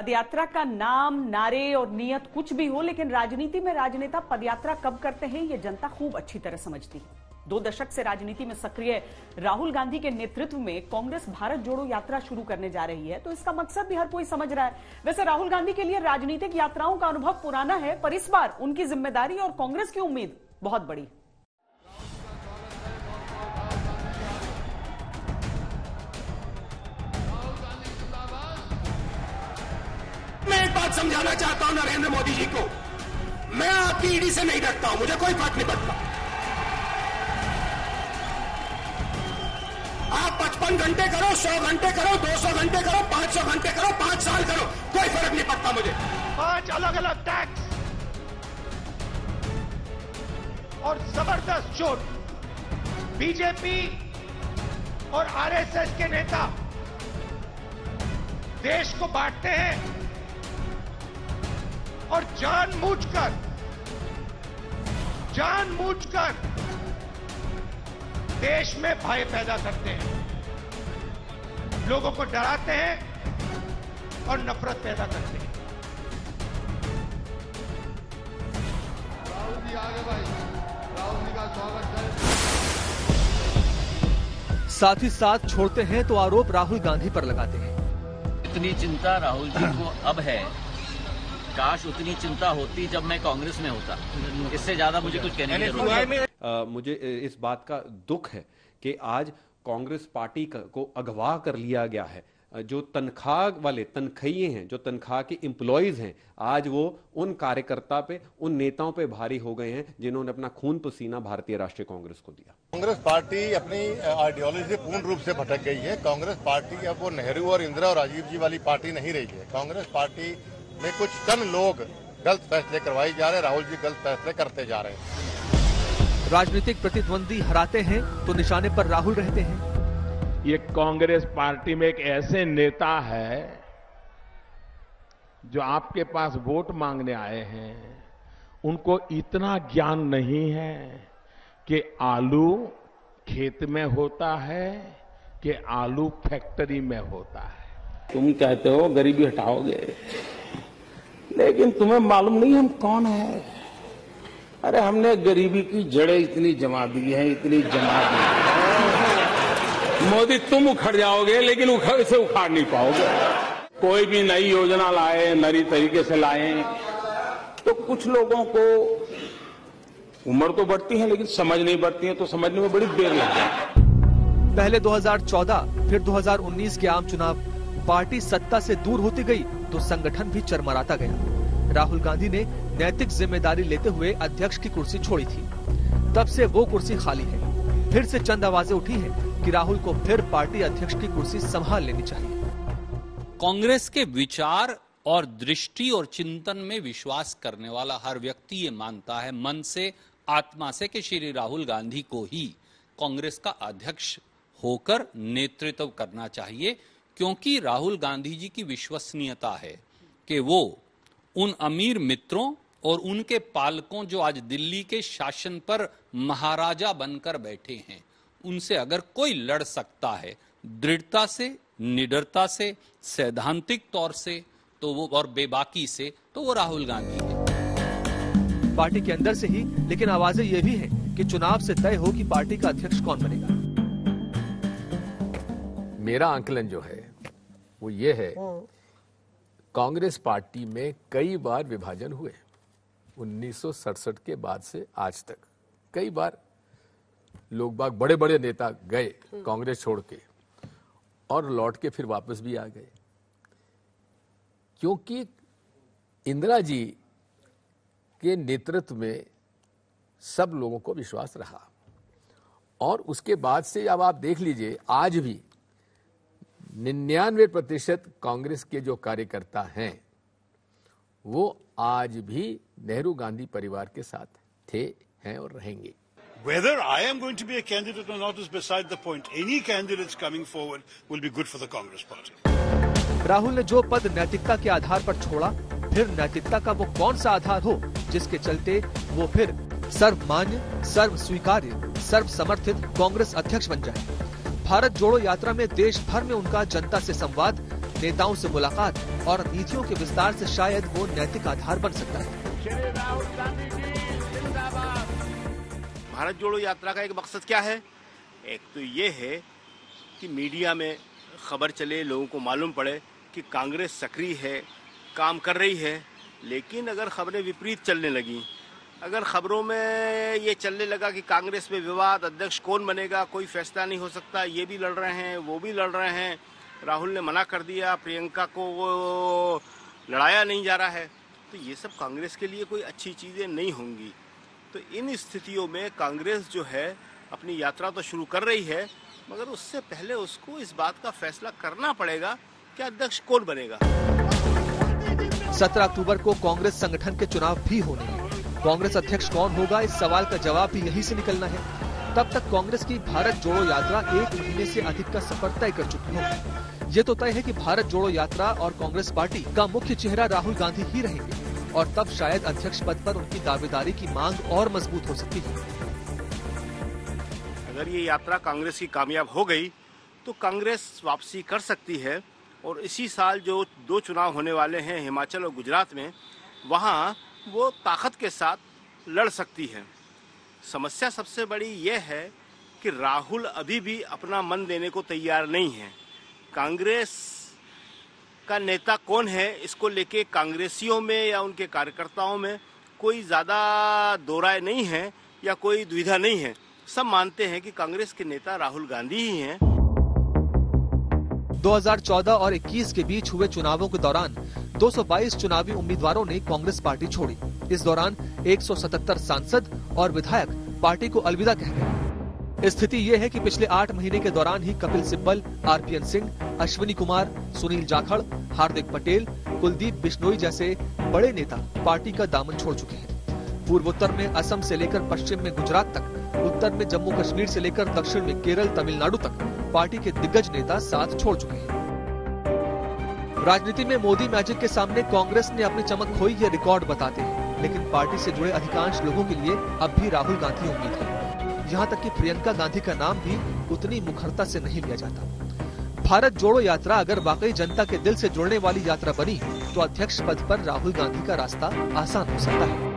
पदयात्रा का नाम, नारे और नियत कुछ भी हो, लेकिन राजनीति में राजनेता पदयात्रा कब करते हैं ये जनता खूब अच्छी तरह समझती है। 2 दशक से राजनीति में सक्रिय राहुल गांधी के नेतृत्व में कांग्रेस भारत जोड़ो यात्रा शुरू करने जा रही है, तो इसका मकसद भी हर कोई समझ रहा है। वैसे राहुल गांधी के लिए राजनीतिक यात्राओं का अनुभव पुराना है, पर इस बार उनकी जिम्मेदारी और कांग्रेस की उम्मीद बहुत बड़ी। मैं एक बात समझाना चाहता हूं नरेंद्र मोदी जी को, मैं आपकी ईडी से नहीं डरता हूं, मुझे कोई फर्क नहीं पड़ता। आप 55 घंटे करो, 100 घंटे करो, 200 घंटे करो, 500 घंटे करो, 5 साल करो, कोई फर्क नहीं पड़ता मुझे। 5 अलग अलग टैक्स और जबरदस्त चोट। बीजेपी और आरएसएस के नेता देश को बांटते हैं और जानबूझकर देश में भय पैदा करते हैं, लोगों को डराते हैं और नफरत पैदा करते हैं। राहुल जी आगे भाई, राहुल जी का स्वागत है। साथ ही साथ छोड़ते हैं तो आरोप राहुल गांधी पर लगाते हैं। इतनी चिंता राहुल जी को अब है, काश उतनी चिंता होती जब मैं कांग्रेस में होता। इससे ज्यादा मुझे कुछ कहने की जरूरत नहीं। मुझे इस बात का दुख है कि आज कांग्रेस पार्टी को अगवा कर लिया गया है। जो तनख्वाह वाले तनख्वाही हैं, जो तनख्वाह के एम्प्लॉयज हैं, आज वो उन कार्यकर्ता पे, उन नेताओं पे भारी हो गए हैं जिन्होंने अपना खून पसीना भारतीय राष्ट्रीय कांग्रेस को दिया। कांग्रेस पार्टी अपनी आइडियोलॉजी से पूर्ण रूप से भटक गई है। कांग्रेस पार्टी अब वो नेहरू और इंदिरा और राजीव जी वाली पार्टी नहीं रही है। कांग्रेस पार्टी में कुछ चंद लोग गलत फैसले करवाए जा रहे हैं, राहुल जी गलत फैसले करते जा रहे हैं। राजनीतिक प्रतिद्वंदी हराते हैं तो निशाने पर राहुल रहते हैं। ये कांग्रेस पार्टी में एक ऐसे नेता है जो आपके पास वोट मांगने आए हैं, उनको इतना ज्ञान नहीं है कि आलू खेत में होता है कि आलू फैक्ट्री में होता है। तुम कहते हो गरीबी हटाओगे, लेकिन तुम्हें मालूम नहीं हम कौन है। अरे हमने गरीबी की जड़ें इतनी जमा दी है, इतनी जमा दी है। मोदी तुम उखड़ जाओगे, लेकिन उखड़ से उखाड़ नहीं पाओगे। कोई भी नई योजना लाए, नई तरीके से लाए, तो कुछ लोगों को उम्र तो बढ़ती है लेकिन समझ नहीं बढ़ती है, तो समझने में बड़ी देर लगती है। पहले 2014 फिर 2019 के आम चुनाव, पार्टी सत्ता से दूर होती गई तो संगठन भी चरमराता गया। राहुल गांधी ने नैतिक जिम्मेदारी लेते हुए अध्यक्ष की कुर्सी छोड़ी थी, तब से वो कुर्सी खाली है। फिर से चंद आवाजें उठी हैं कि राहुल को फिर पार्टी अध्यक्ष की कुर्सी संभाल लेनी चाहिए। कांग्रेस के विचार और दृष्टि और चिंतन में विश्वास करने वाला हर व्यक्ति ये मानता है मन से, आत्मा से, कि श्री राहुल गांधी को ही कांग्रेस का अध्यक्ष होकर नेतृत्व करना चाहिए, क्योंकि राहुल गांधी जी की विश्वसनीयता है कि वो उन अमीर मित्रों और उनके पालकों जो आज दिल्ली के शासन पर महाराजा बनकर बैठे हैं, उनसे अगर कोई लड़ सकता है दृढ़ता से, निडरता से, सैद्धांतिक तौर से, तो वो और बेबाकी से, तो वो राहुल गांधी है। पार्टी के अंदर से ही लेकिन आवाजें ये भी हैं कि चुनाव से तय हो कि पार्टी का अध्यक्ष कौन बनेगा। मेरा आंकलन जो है वो ये है, कांग्रेस पार्टी में कई बार विभाजन हुए। 1967 के बाद से आज तक कई बार लोग बाग, बड़े बड़े नेता गए कांग्रेस छोड़ के और लौट के फिर वापस भी आ गए, क्योंकि इंदिरा जी के नेतृत्व में सब लोगों को विश्वास रहा। और उसके बाद से अब आप देख लीजिए, आज भी 99% कांग्रेस के जो कार्यकर्ता हैं वो आज भी नेहरू गांधी परिवार के साथ थे, हैं और रहेंगे। Whether I am going to be a candidate or not is beside the point. Any candidates coming forward will be good for the Congress party. Rahul ने जो पद नैतिकता के आधार पर छोड़ा, फिर नैतिकता का वो कौन सा आधार हो जिसके चलते वो फिर सर्वमान्य, सर्व स्वीकार्य, सर्व समर्थित कांग्रेस अध्यक्ष बन जाए। भारत जोड़ो यात्रा में देश भर में उनका जनता से संवाद, नेताओं से मुलाकात और नीतियों के विस्तार से शायद वो नैतिक आधार बन सकता है। भारत जोड़ो यात्रा का एक मकसद क्या है? एक तो ये है कि मीडिया में खबर चले, लोगों को मालूम पड़े कि कांग्रेस सक्रिय है, काम कर रही है। लेकिन अगर खबरें विपरीत चलने लगी, अगर खबरों में ये चलने लगा कि कांग्रेस में विवाद, अध्यक्ष कौन बनेगा, कोई फैसला नहीं हो सकता, ये भी लड़ रहे हैं, वो भी लड़ रहे हैं, राहुल ने मना कर दिया, प्रियंका को वो लड़ाया नहीं जा रहा है, तो ये सब कांग्रेस के लिए कोई अच्छी चीज़ें नहीं होंगी। तो इन स्थितियों में कांग्रेस जो है अपनी यात्रा तो शुरू कर रही है, मगर उससे पहले उसको इस बात का फैसला करना पड़ेगा कि अध्यक्ष कौन बनेगा। 17 अक्टूबर को कांग्रेस संगठन के चुनाव भी होने हैं। कांग्रेस अध्यक्ष कौन होगा, इस सवाल का जवाब भी यहीं से निकलना है। तब तक कांग्रेस की भारत जोड़ो यात्रा 1 महीने से अधिक का सफर तय कर चुकी होगी। ये तो तय है कि भारत जोड़ो यात्रा और कांग्रेस पार्टी का मुख्य चेहरा राहुल गांधी ही रहेंगे और तब शायद अध्यक्ष पद पर उनकी दावेदारी की मांग और मजबूत हो सकती है। अगर ये यात्रा कांग्रेस की कामयाब हो गई तो कांग्रेस वापसी कर सकती है और इसी साल जो 2 चुनाव होने वाले हैं हिमाचल और गुजरात में, वहाँ वो ताकत के साथ लड़ सकती है। समस्या सबसे बड़ी ये है कि राहुल अभी भी अपना मन देने को तैयार नहीं है। कांग्रेस का नेता कौन है, इसको लेके कांग्रेसियों में या उनके कार्यकर्ताओं में कोई ज़्यादा दो राय नहीं है या कोई दुविधा नहीं है। सब मानते हैं कि कांग्रेस के नेता राहुल गांधी ही हैं। 2014 और 21 के बीच हुए चुनावों के दौरान 222 चुनावी उम्मीदवारों ने कांग्रेस पार्टी छोड़ी। इस दौरान 177 सांसद और विधायक पार्टी को अलविदा कह गए। स्थिति ये है कि पिछले 8 महीने के दौरान ही कपिल सिब्बल, आरपीएन सिंह, अश्विनी कुमार, सुनील जाखड़, हार्दिक पटेल, कुलदीप बिश्नोई जैसे बड़े नेता पार्टी का दामन छोड़ चुके हैं। पूर्वोत्तर में असम से लेकर पश्चिम में गुजरात तक, उत्तर में जम्मू कश्मीर से लेकर दक्षिण में केरल, तमिलनाडु तक पार्टी के दिग्गज नेता साथ छोड़ चुके हैं। राजनीति में मोदी मैजिक के सामने कांग्रेस ने अपनी चमक खोई, ये रिकॉर्ड बताते हैं। लेकिन पार्टी से जुड़े अधिकांश लोगों के लिए अब भी राहुल गांधी उम्मीद है। यहाँ तक कि प्रियंका गांधी का नाम भी उतनी मुखरता से नहीं लिया जाता। भारत जोड़ो यात्रा अगर वाकई जनता के दिल से जुड़ने वाली यात्रा बनी तो अध्यक्ष पद पर राहुल गांधी का रास्ता आसान हो सकता है।